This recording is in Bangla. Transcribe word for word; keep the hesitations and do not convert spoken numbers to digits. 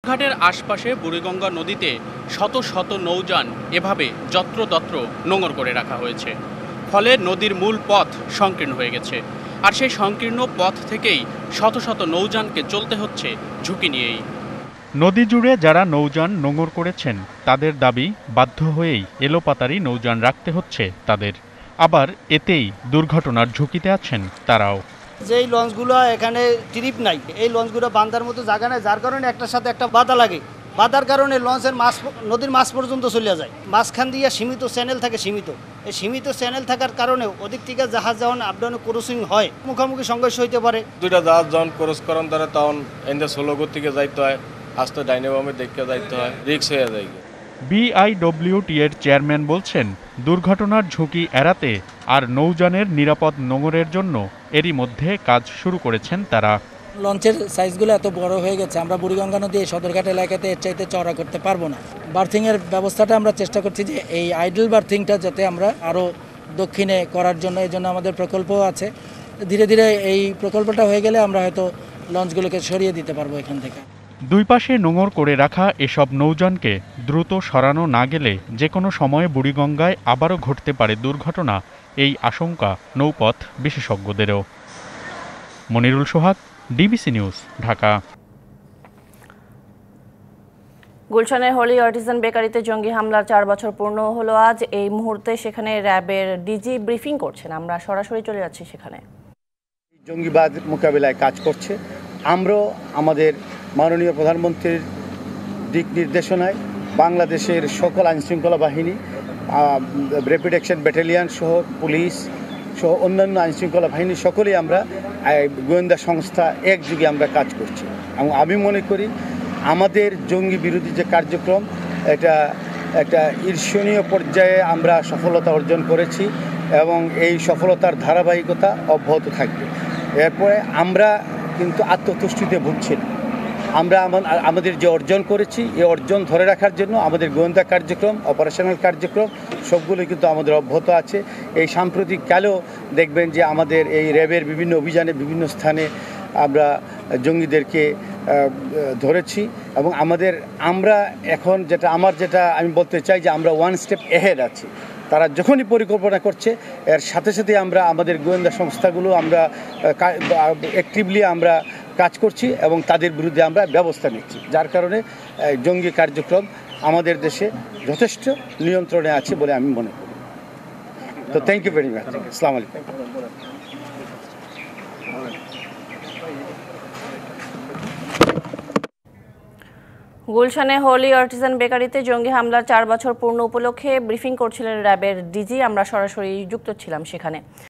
ঘাটের আশপাশে বুড়িগঙ্গা নদীতে শত শত নৌযান এভাবে যত্রতত্র নোঙর করে রাখা হয়েছে। ফলে নদীর মূল পথ সংকীর্ণ হয়ে গেছে। আর সেই সংকীর্ণ পথ থেকেই শত শত নৌযানকে চলতে হচ্ছে ঝুঁকি নিয়েই। নদী জুড়ে যারা নৌযান নোঙর করেছেন তাদের দাবি, বাধ্য হয়েই এলোপাতারি নৌযান রাখতে হচ্ছে তাদের। আবার এতেই দুর্ঘটনার ঝুঁকিতে আছেন তারাও। যেই লঞ্চগুলো এখানে ট্রিপ নাই, এই লঞ্চগুলো বান্ধার মতো জায়গা নাই, যার কারণে একটার সাথে একটা বাধা লাগে। বাধার কারণে লঞ্চের মাছ নদীর মাছ পর্যন্ত চলে যায়। মাঝখান দিয়ে সীমিত চ্যানেল থাকে, সীমিত এই সীমিত চ্যানেল থাকার কারণেও ওদিক থেকে জাহাজ যখন আপডাউনে ক্রসিং হয়, মুখোমুখি সংঘর্ষ হইতে পারে। দুইটা জাহাজ যখন ক্রস করেন তারা তখন এনজা ষোলো থেকে যাইতে হয়, আস্তে ডাইনেবামে দেখতে যাইতে হয়, রিক্স হয়ে যায়। বিআইডব্লিউটি এর চেয়ারম্যান বলছেন, দুর্ঘটনার ঝুঁকি এড়াতে আর নৌযানের নিরাপদ নোঙরের জন্য এরই মধ্যে কাজ শুরু করেছেন তারা। লঞ্চের সাইজগুলো এত বড় হয়ে গেছে, আমরা বুড়িগঙ্গা নদী এই সদরঘাট এলাকাতে এর চাইতে চড়া করতে পারবো না। বার্থিংয়ের ব্যবস্থাটা আমরা চেষ্টা করছি যে এই আইডল বার্থিংটা যাতে আমরা আরও দক্ষিণে করার জন্য, এই জন্য আমাদের প্রকল্পও আছে। ধীরে ধীরে এই প্রকল্পটা হয়ে গেলে আমরা হয়তো লঞ্চগুলোকে সরিয়ে দিতে পারবো এখান থেকে। দুই পাশে নোঙর করে রাখা এসব নৌযানকে দ্রুত সরানো না গেলে যে কোনো সময়ে বুড়িগঙ্গায় আবারও ঘটতে পারে দুর্ঘটনা, এই আশঙ্কা নৌপথ বিশেষজ্ঞদেরও। Monirul Sohag, DBC news, Dhaka. গুলশানের হোলি আর্টিজান বেকারিতে জঙ্গি হামলার চার বছর পূর্ণ হলো আজ। এই মুহূর্তে সেখানে র্যাবের ডিজি ব্রিফিং করছেন। আমরা সরাসরি চলে যাচ্ছি সেখানে। জঙ্গিবাদ মোকাবিলায় কাজ করছে। আমরাও আমাদের মাননীয় প্রধানমন্ত্রীর দিক নির্দেশনায় বাংলাদেশের সকল আইনশৃঙ্খলা বাহিনী, র্যাপিড অ্যাকশন ব্যাটালিয়ন সহ পুলিশ সহ অন্যান্য আইনশৃঙ্খলা বাহিনী সকলেই আমরা গোয়েন্দা সংস্থা একযোগে আমরা কাজ করছি। এবং আমি মনে করি আমাদের জঙ্গি বিরোধী যে কার্যক্রম, এটা একটা ঈর্ষণীয় পর্যায়ে আমরা সফলতা অর্জন করেছি এবং এই সফলতার ধারাবাহিকতা অব্যাহত থাকবে। এরপরে আমরা কিন্তু আত্মতুষ্টিতে ভুগছি না। আমরা আমাদের যে অর্জন করেছি এই অর্জন ধরে রাখার জন্য আমাদের গোয়েন্দা কার্যক্রম, অপারেশনাল কার্যক্রম সবগুলো কিন্তু আমাদের অব্যাহত আছে। এই সাম্প্রতিক কালেও দেখবেন যে আমাদের এই র্যাবের বিভিন্ন অভিযানে বিভিন্ন স্থানে আমরা জঙ্গিদেরকে ধরেছি এবং আমাদের আমরা এখন যেটা আমার যেটা আমি বলতে চাই যে আমরা ওয়ান স্টেপ এহেড আছি। তারা যখনই পরিকল্পনা করছে এর সাথে সাথে আমরা আমাদের গোয়েন্দা সংস্থাগুলো আমরা অ্যাক্টিভলি আমরা কাজ করছি এবং তাদের বিরুদ্ধে আমরা ব্যবস্থা নিচ্ছি, যার কারণে জঙ্গি কার্যক্রম আমাদের দেশে যথেষ্ট নিয়ন্ত্রণে আছে বলে আমি মনে করি। তো থ্যাংক ইউ ভেরি মাচ। আসসালামু আলাইকুম। গুলশানে হোলি আর্টিজান বেকারিতে জঙ্গি হামলার চার বছর পূর্ণ উপলক্ষে ব্রিফিং করছিলেন র্যাবের ডিজি। আমরা সরাসরি যুক্ত ছিলাম সেখানে।